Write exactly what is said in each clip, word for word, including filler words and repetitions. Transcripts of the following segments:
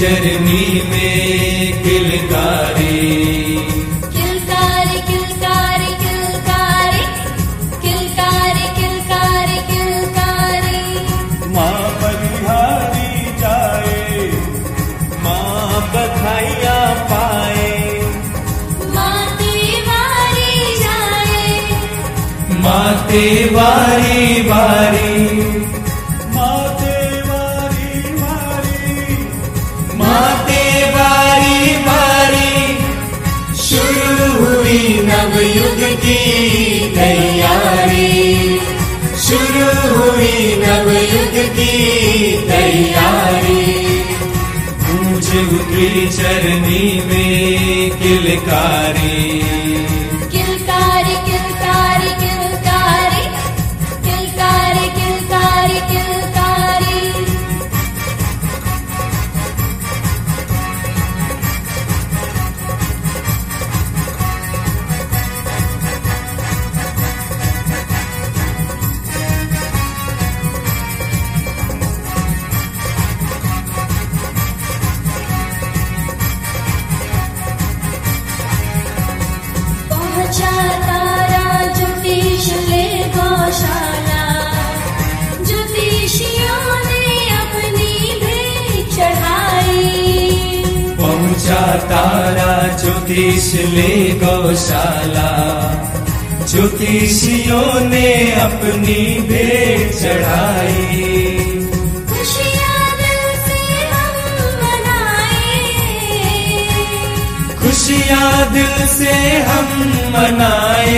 चरनी में किलकारी। किलकारी किलकारी किलकारी किलकारी किलकारी किलकारी। माँ बलिहारी जाए, माँ बधाइयाँ पाए। माँ तिवारी जाए, माँ तिवारी वारी, माँ तिवारी वारी, माँ तिवारी वारी। शुरू हुई नवयुग की तैयारी, शुरू हुई नवयुग की तैयारी। गूंज उठी चरनी में किलकारी। किलकारी किलकारी किलकारी किलकारी किलकारी किलकारी। पहुँचा तारा ज्योतिष ले गौशाला, ज्योतिषियों ने अपनी भेंट चढ़ाई। पहुँचा तारा ज्योतिष ले गौशाला, ज्योतिषियों ने अपनी भेंट चढ़ाई। खुशियाँ दिल से हम मनाए, खुशियाँ दिल से हम मनाए।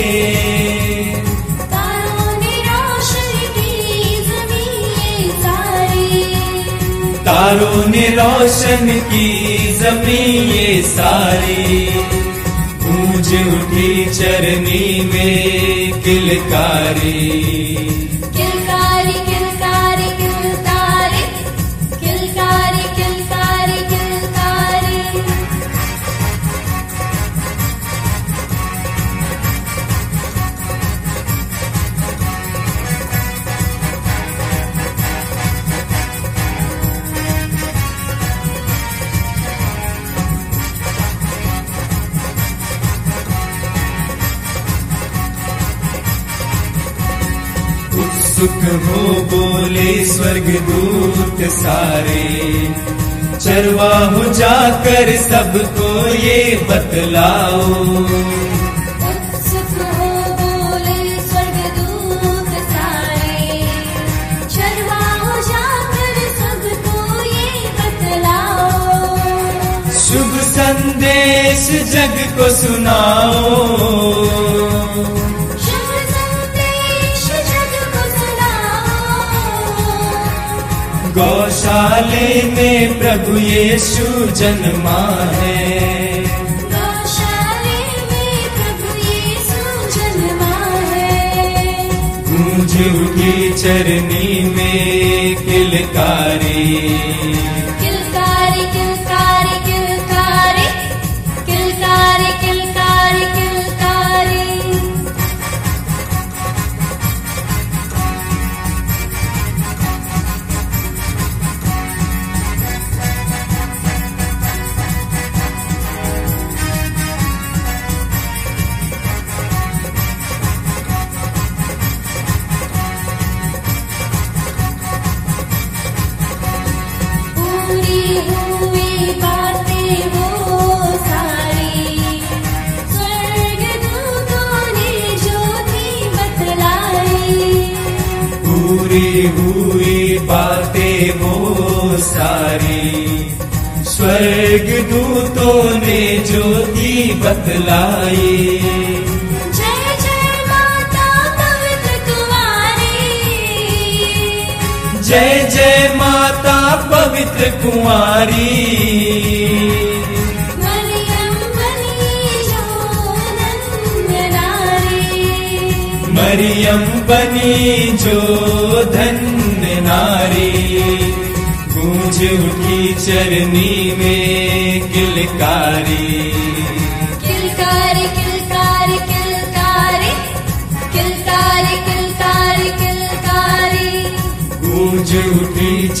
तारों ने रोशन की ज़मीं सारी, तारों ने रोशन की ज़मीं ये सारी। गूंज उठी चरनी में किलकारी। किलकारी किलकारी किलकारी किलकारी किलकारी किलकारी। उत्सुक हो बोले स्वर्गदूत सारे, चरवाहो जाकर सबको ये बतलाओ। उत्सुक हो बोले स्वर्गदूत सारे, चरवाहो जाकर सबको ये बतलाओ। शुभ संदेश जग को सुनाओ, शुभ संदेश जग को सुनाओ। गौशाले में प्रभु यीशु जन्मा है। गौशाले में प्रभु यीशु जन्मा है। गूंज उठी चरनी में किलकारी। किलकारी किलकारी किलकारी किलकारी किलकारी किलकारी। पूरी हुई बातें वो सारी, स्वर्गदूतों ने ज्योति बतलाई। पूरी हुई बातें वो सारी, स्वर्गदूतों ने ज्योति बतलाई। जय जय माता पवित्र कुंवारी, जय जय माता पवित्र कुंवारी। मरियम बनी जो धन्य नारी, मरियम बनी जो धन्य नारी। गूंज उठी चरनी में किलकारी। किलकारी किलकारी किलकारी किलकारी किलकारी किलकारी। गूंज उठी